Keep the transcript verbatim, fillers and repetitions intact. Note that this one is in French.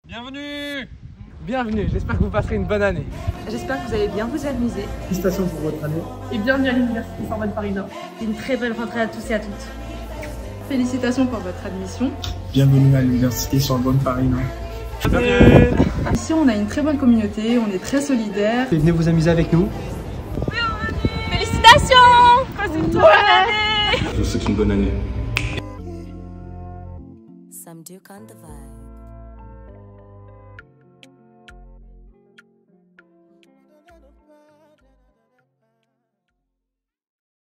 Bienvenue. Bienvenue, j'espère que vous passerez une bonne année. J'espère que vous allez bien vous amuser. Félicitations pour votre année. Et bienvenue à l'Université Sorbonne Paris Nord. Une très belle rentrée à tous et à toutes. Félicitations pour votre admission. Bienvenue à l'Université Sorbonne Paris Nord. Bienvenue. Ici, on a une très bonne communauté, on est très solidaires. Et venez vous amuser avec nous. Félicitations! Passez une bonne année! Je vous souhaite une bonne année. Some Duke on the vibe.